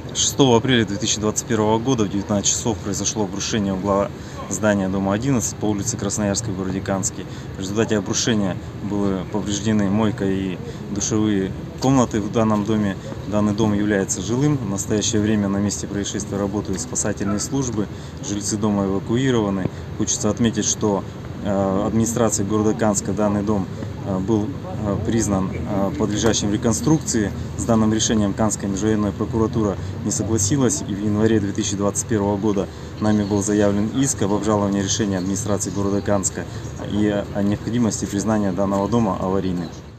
6 апреля 2021 года в 19 часов произошло обрушение угла здания дома 11 по улице Красноярской в городе Канске. В результате обрушения были повреждены мойка и душевые комнаты в данном доме. Данный дом является жилым. В настоящее время на месте происшествия работают спасательные службы. Жильцы дома эвакуированы. Хочется отметить, что администрацией города Канска данный дом был признан подлежащим реконструкции. С данным решением Канская межрайонная прокуратура не согласилась, и в январе 2021 года нами был заявлен иск об обжаловании решения администрации города Канска и о необходимости признания данного дома аварийным.